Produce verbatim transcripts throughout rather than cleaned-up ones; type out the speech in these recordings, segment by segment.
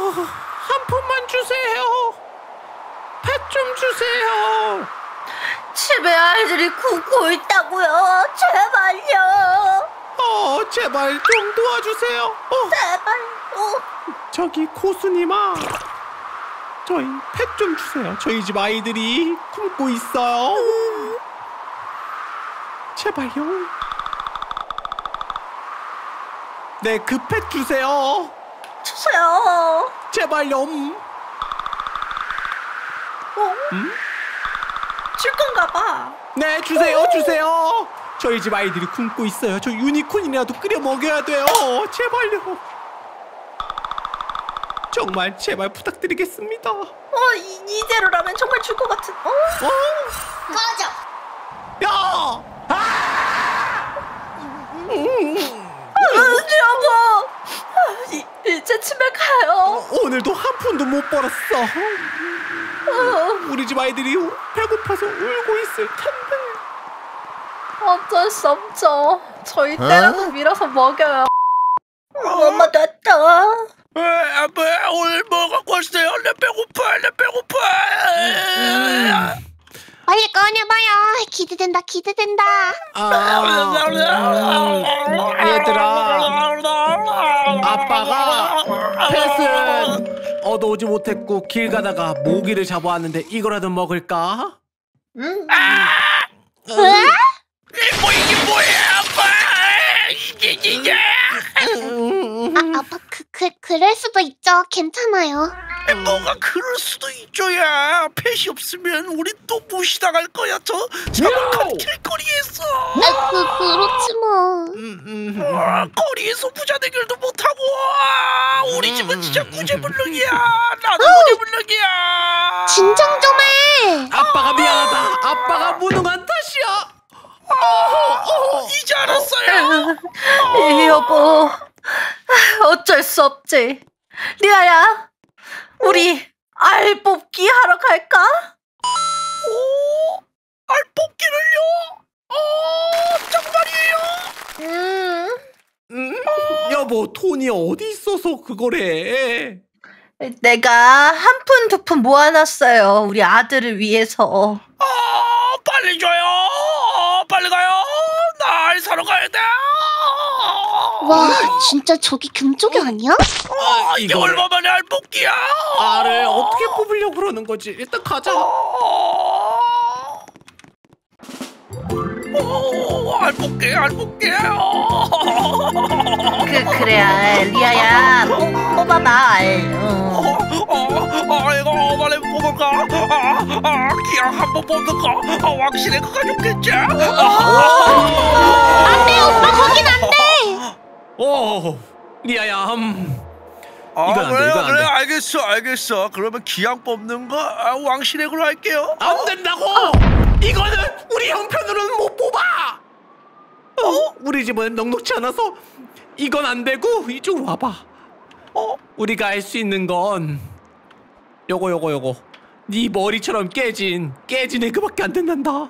한 푼만 주세요. 펫 좀 주세요. 집에 아이들이 굶고 있다고요. 제발요. 어, 제발 좀 도와주세요. 어. 제발요. 저기 고수님아, 저희 펫 좀 주세요. 저희 집 아이들이 굶고 있어요. 음. 제발요. 네, 그 펫 주세요. 주세요. 제발요. 음. 어? 음? 줄 건가 봐. 네, 주세요. 오! 주세요. 저희 집 아이들이 굶고 있어요. 저 유니콘이라도 끓여 먹여야 돼요. 제발요. 정말 제발 부탁드리겠습니다. 어, 이, 이대로라면 정말 줄 것 같은. 어? 어? 꺼져. 야! 아! 음. 여보, 이, 이제 집에 가요. 어, 오늘도 한 푼도 못 벌었어. 어. 우리 집 아이들이 배고파서 울고 있을 텐데. 어쩔 수 없죠. 저희 때라도 어? 밀어서 먹여요. 엄마 됐다. 왜, 왜 오늘 뭐 갖고 왔어요? 나 배고파, 나 배고파. 음. 빨리 꺼내봐요. 기대된다, 기대된다. 아, 음, 얘들아, 아빠가 펫은 얻어오지 못했고 길 가다가 모기를 잡아왔는데 이거라도 먹을까? 응. 아! 왜? 뭐 이게 뭐야, 아빠? 이게 이게. 아, 아빠 그, 그, 그럴 수도 있죠. 괜찮아요. 뭐가 그럴 수도 있죠야. 펫이 없으면 우리 또 무시당할 거야. 저 자막한 길거리에서. 아, 그, 그렇지 뭐. 음, 음. 어, 거리에서 부자 대결도 못하고. 아, 우리 집은 진짜 구제불능이야. 나도 구제불능이야. 진정 좀 해. 아빠가 미안하다. 아빠가 무능한 탓이야. 어, 어, 이제 알았어요. 어. 여보, 어쩔 수 없지. 리아야, 우리 알 뽑기 하러 갈까? 오, 알 뽑기를요? 어, 정말이에요? 음. 음, 여보, 돈이 어디 있어서 그거래? 내가 한 푼 두 푼 모아놨어요. 우리 아들을 위해서. 아, 빨리 줘요. 빨리 가요. 나 알 사러 가야 돼. 와, 진짜 저기 금쪽이 아니야? 아, 이게 이거를- 얼마만에 알 뽑기야? 알을 어떻게 뽑으려고 그러는 거지? 일단 가자. 오, 알 뽑기, 알 뽑기. 그, 그래, 리아야. 뽑, 뽑아봐, 알. 어. 어, 아, 이거 빨리 뽑을까? 아, 아, 그냥 한번 뽑을까? 아, 확실히 그가 좋겠지? 안 돼, 오빠, 거긴 안 돼. 오, 리아야, 음. 아, 이건 안 돼, 그래, 이건 안 그래, 돼. 알겠어, 알겠어. 그러면 기왕 뽑는 거 아, 왕신액으로 할게요. 안 된다고! 이거는 우리 형편으로는 못 뽑아! 어? 우리 집은 넉넉지 않아서 이건 안 되고 이쪽으로 와봐. 어? 우리가 할 수 있는 건 요거 요거 요거 네 머리처럼 깨진 깨진 에그밖에 안 된단다. 어?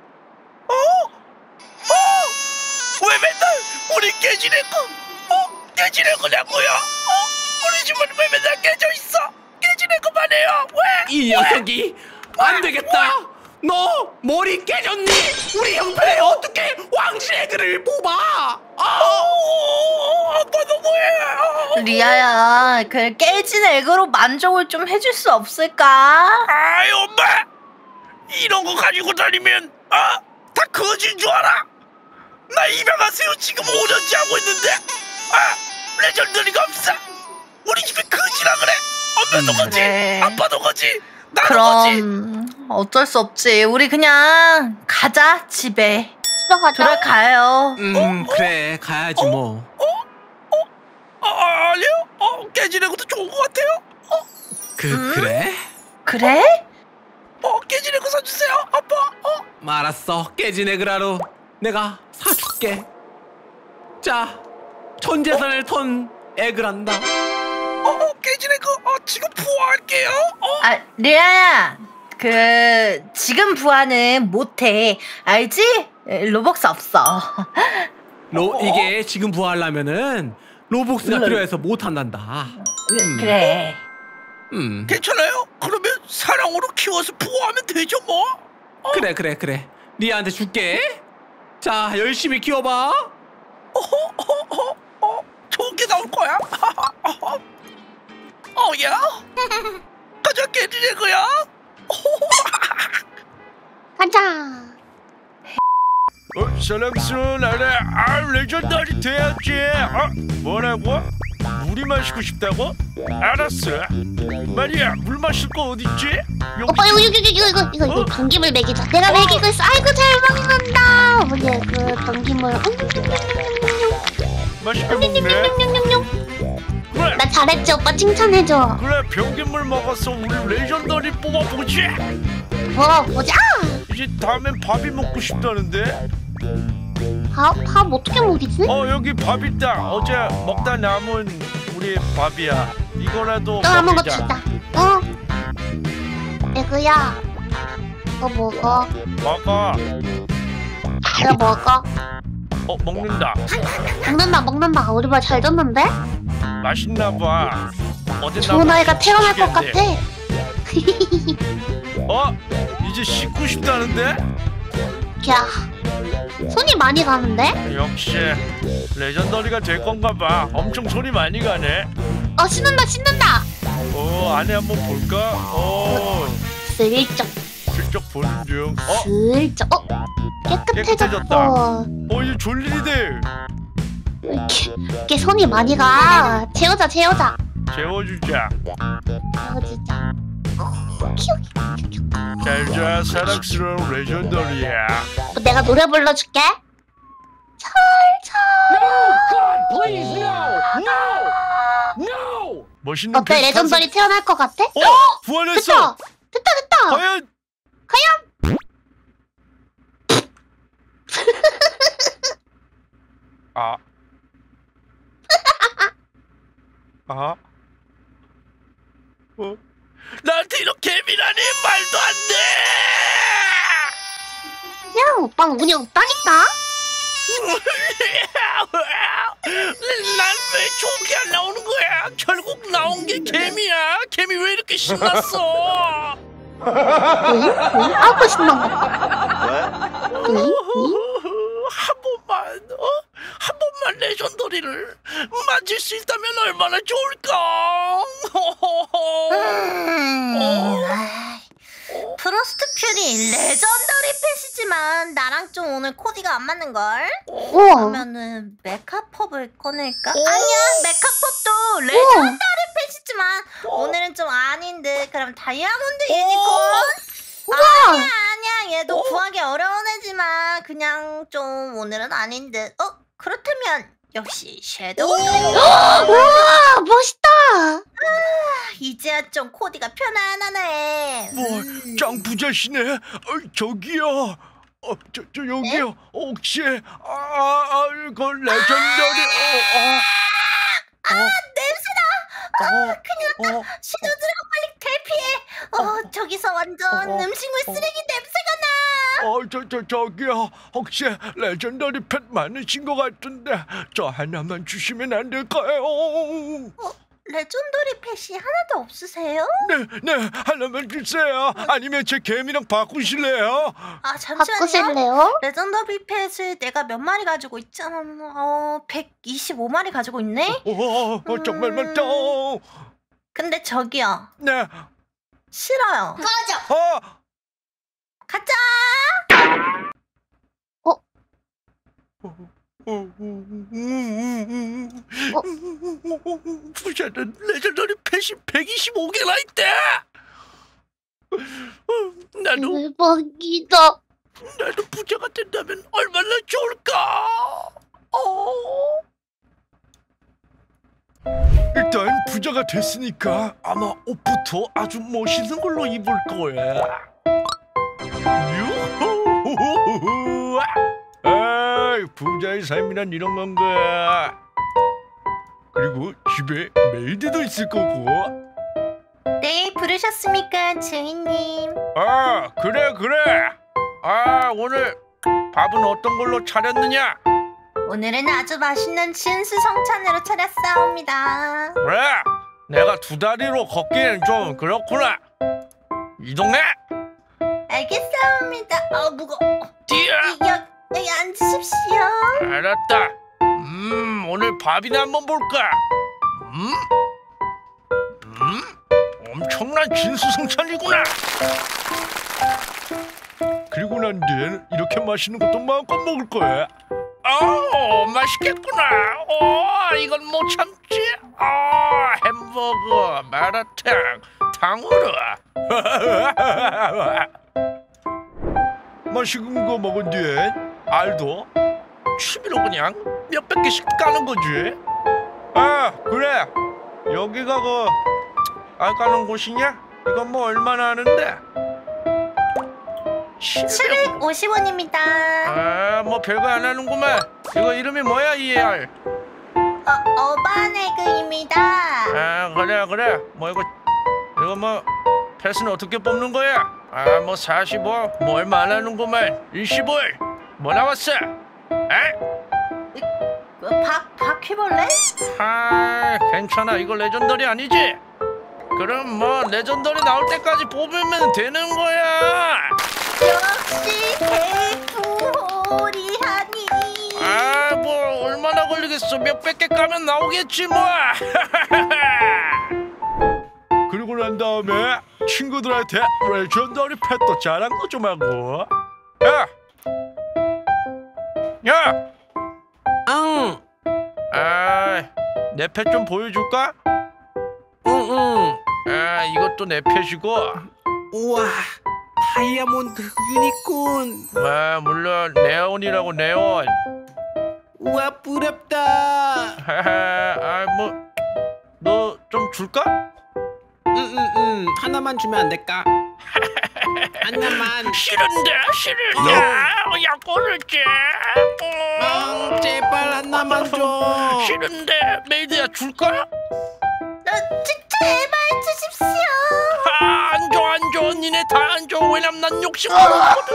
어? 왜 맨날 우리 깨지는 거? 어? 깨지는 거냐고요? 어? 우리 집은 왜 맨날 깨져 있어? 깨지는 거만 해요. 왜? 이 녀석이 안 되겠다. 너 머리 깨졌니? 우리 형편에 어떻게 왕실 에그를 뽑아? 아! 어, 아빠 너무해. 리아야, 그 깨진 액으로 만족을 좀 해줄 수 없을까? 아이 엄마, 이런 거 가지고 다니면 아, 다 거진 줄 알아? 나 입양하세요 지금 오 년째 하고 있는데 아, 레전드리가 없어. 우리 집에 거지라 그래. 엄마도 거지, 그래. 아빠도 거지, 나도 거지. 그럼 어쩔 수 없지. 우리 그냥 가자, 집에. 집에 가자. 돌아가요. 음 그래 가야지 뭐. 아, 아니요, 어, 깨지는 것도 좋은 것 같아요. 어, 그 음? 그래? 그래? 어, 깨지는 거 사주세요, 아빠. 어, 알았어. 깨진 에그라로 내가 사줄게. 자, 전 재산을 턴 에그란다. 어, 깨지는 거 어, 지금 부화할게요. 어, 아, 리아야. 그 지금 부하는 못해. 알지? 로벅스 없어. 로 이게 지금 부활하려면은 로복스가 음. 필요해서 못 한단다. 음. 그래. 음. 괜찮아요? 그러면 사랑으로 키워서 보호하면 되죠 뭐. 어? 그래 그래 그래. 리아한테 줄게. 자 열심히 키워봐. 어허, 어허, 어, 좋은 게 나올 거야. 어야, 가자 깨지래고야. 가자. 어, 사랑스러운 아라, 아 레전더리 돼야지. 어, 뭐라고? 물이 마시고 싶다고? 알았어. 마리아, 물 마실 거 어딨지? 여기. 오빠 이거 이거 이거 이거 이거 이거 어? 변기물 먹이자. 내가 어? 먹이고 있어. 아이고 잘 먹는다. 뭐지 그 변기물. 맛있게 먹네. 그래, 나 잘했지 오빠 칭찬해줘. 그래 변기물 먹었어. 우리 레전더리 뽑아보지. 뭐 보자. 이제 다음엔 밥이 먹고 싶다는데. 밥, 밥 어떻게 먹이지? 어 여기 밥 있다. 어제 먹다 남은 우리 밥이야. 이거라도 또 한번 먹자. 먹읍시다. 어? 애구야. 이거 먹어. 먹어. 이거 먹어. 어 먹는다. 먹는다 먹는다. 우리 말 잘 듣는데? 맛있나 봐. 어제 좋은 나보고 아이가 태어날 것 같아. 시키겠네. 어 이제 씻고 싶다는데? 야, 손이 많이 가는데? 역시 레전더리가 될 건가 봐. 엄청 손이 많이 가네. 어, 씻는다 씻는다. 어 안에 한번 볼까? 어 슬쩍 슬쩍 보는 중. 어? 슬쩍. 어? 깨끗해졌다. 깨끗해졌다. 어 이제 졸리리 돼. 이렇게, 이렇게 손이 많이 가. 채우자 채우자. 재워주자. 채워주자. 키우. 잘자 사랑스러운 레전더리야. 어, 내가 노래 불러줄게. 멋있는 어때 비슷한 레전더리 태어날 것 같아? 어 부활했어. 됐다 됐다 됐다. 과연 과연 아. 아. 어? 나한테 이렇게 예민하니 말도 안 돼. 야 오빠 운이 없다니까. 난 왜 좋은 게 안 나오는 거야? 결국 나온 게 개미야. 개미 왜 이렇게 신났어? 응? 응? 아고 신난 거. 응? 응? 한 번만, 어? 한 번만 레전더리를 만질 수 있다면 얼마나 좋을까? 음, 아이, 프로스트 퓨리 레전더리 펫이지만 나랑 좀 오늘 코디가 안 맞는 걸. 우와. 그러면은 메카팝을 꺼낼까? 오. 아니야, 메카팝도 레전더리 펫이지만 오늘은 좀 아닌 듯. 그럼 다이아몬드 유니콘. 우와. 아니야 아니야, 얘도 오. 구하기 어려운 애지만 그냥 좀 오늘은 아닌 듯. 어? 그렇다면 역시 섀도우. 우와 멋있다. 이제야 좀 코디가 편안하네. 뭐, 짱 부자시네. 어, 저기요. 어, 저, 저 여기요. 네? 어, 혹시 아, 아, 그 레전더리. 어, 어. 아, 냄새나. 어, 큰일 났다. 어, 시도 들어가 빨리 대피해. 어, 저기서 완전 어, 음식물 어. 쓰레기 냄새가 나. 어, 저, 저, 저기요. 혹시 레전더리 펫 많으신 것 같은데 저 하나만 주시면 안 될까요? 레전더리 펫이 하나도 없으세요? 네, 네, 하나만 주세요. 아니면 제 개미랑 바꾸실래요? 아, 잠시만요. 바꾸실래요? 레전더리 펫을 내가 몇 마리 가지고 있잖아. 어, 백이십오 마리 가지고 있네? 오, 어, 정말 음. 많다. 근데 저기요. 네, 싫어요. 꺼져. 어, 가자! 부자는 레전더리 펫이 백이십오 개나 있대. 나도 대박이다. 나도 부자가 된다면 얼마나 좋을까. 어. 일단 부자가 됐으니까 아마 옷부터 아주 멋있는 걸로 입을 거야. 유후. 아이, 부자의 삶이란 이런 건가. 그리고 집에 메이드도 있을 거고. 네, 부르셨습니까, 주인님? 아, 그래 그래. 아, 오늘 밥은 어떤 걸로 차렸느냐? 오늘은 아주 맛있는 진수 성찬으로 차렸사옵니다. 그래, 내가 두 다리로 걷기엔 좀 그렇구나. 이동해. 알겠습니다. 아 무거. 뛰어. 여, 여기 앉으십시오. 알았다. 음, 오늘 밥이나 한번 볼까? 음? 음? 엄청난 진수성찬이구나. 그리고 난 뒤엔 이렇게 맛있는 것도 마음껏 먹을 거야. 어, 맛있겠구나. 어, 이건 못 참지. 어, 햄버거, 마라탕, 탕후루. 맛있는 거 먹은 뒤엔 알도 취미로 그냥 몇백 개씩 까는 거지. 아, 그래. 여기가 그 알 까는 곳이냐? 이건 뭐 얼마나 하는데? 칠백오십 원입니다. 아, 뭐 별거 안 하는구만. 이거 이름이 뭐야, 이 알? 어, 어반에그입니다. 아, 그래 그래. 뭐 이거 이거 뭐 패스는 어떻게 뽑는 거야? 아, 뭐 사십오, 뭐 얼마 안 하는구만. 이십오. 뭐 나왔어? 에? 그 박, 바퀴벌레? 아, 괜찮아. 이거 레전더리 아니지? 그럼 뭐 레전더리 나올 때까지 뽑으면 되는 거야. 역시 개구리하니. 아, 뭐 얼마나 걸리겠어. 몇백 개 까면 나오겠지 뭐. 그리고 난 다음에 친구들한테 레전더리 펫도 자랑도 좀 하고. 야! 야! 응. 아, 내 펫 좀 보여줄까? 응응. 아, 이것도 내 펫이고. 우와. 다이아몬드 유니콘. 아, 물론 네온이라고, 네온. 우와 부럽다. 아, 뭐 너 좀 줄까? 응응응. 하나만 주면 안 될까? 하나만. 싫은데, 싫은데. 야, 꼬르지. 아, 제발 하나만 줘. 싫은데. 메이드야, 줄까? 어, 제, 제발 주십시오. 아, 안 줘, 안 줘. 니네 다 안 줘. 왜냐면 난 욕심 많거든.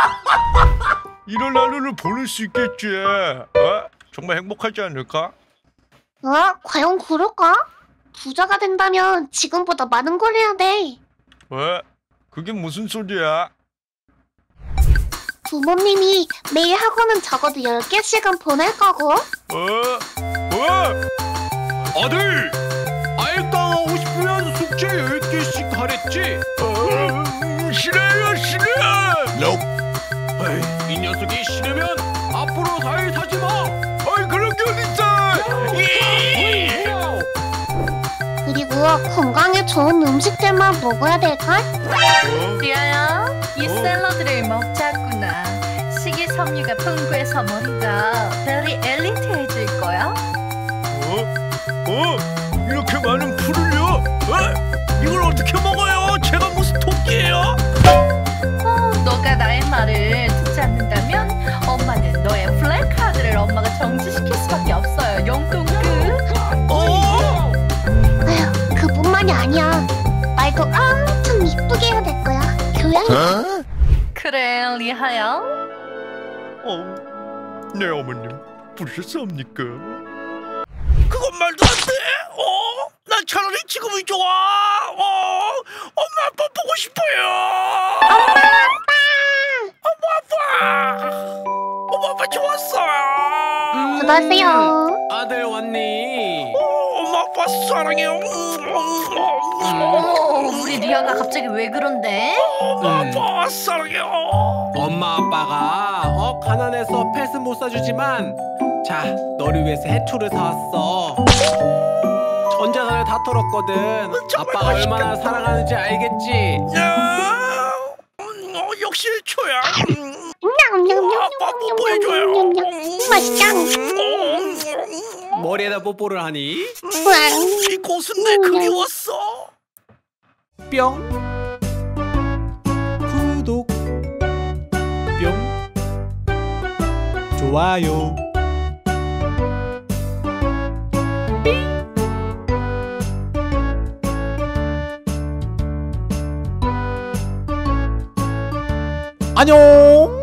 이런 하루를 보낼 수 있겠지. 어? 정말 행복하지 않을까? 어? 과연 그럴까? 부자가 된다면 지금보다 많은 걸 해야 돼. 왜? 그게 무슨 소리야? 부모님이 매일 학원은 적어도 열 개씩은 보낼 거고. 어? 어? 아들. 알강하고 싶으면 숙제 열 개씩 하랬지. 어? 싫어요, 싫어. 에이, 이 녀석이 싫으면 앞으로 사 일 사지 마. 어이, 그런 게 어딨어. 그리고 건강에 좋은 음식들만 먹어야 될걸? 리아야, 이 어? 샐러드를 먹자꾸나. 식이섬유가 풍부해서 머리가 very 엘리트해질 거야. 어? 어? 이렇게 많은 풀을요? 어? 이걸 어떻게 먹어요? 제가 무슨 토끼예요? 어, 너가 나의 말을 듣지 않는다면 엄마는 너의 플래카드를 엄마가 정지시킬 수밖에 없어요. 용돈 끝. 어? 아휴, 그뿐만이 아니야. 말도 엄청 이쁘게 해야 될 거야. 교양이. 그래, 리하야. 어? 네, 어머님 부르셨습니까? 그건 말도 안 돼. 어? 난 차라리 지금이 좋아. 어? 엄마 아빠 보고 싶어요. 엄마 아빠! 엄마 아빠. 엄마 아빠 좋았어요. 들어가세요. 아들 왔니? 어, 엄마 아빠 사랑해요. 어머, 우리 리아가 갑자기 왜 그런데? 엄마 음. 아빠 사랑해요. 엄마 아빠가 어 가난해서 펫은 못 사주지만 자 너를 위해서 해초를 사왔어. 전자산을 다 털었거든. 정말 아빠가 맛있겠다. 얼마나 사랑하는지 알겠지? 야, 음, 어, 역시 초야. 음, 아빠 뭐 보여줘요. 냠냠냠냠냠냠냠냠냠. 맛있다. 음, 머리에다 뽀뽀를 하니 이 곳은 내 그리웠어. 뿅 구독 뿅 좋아요 안녕.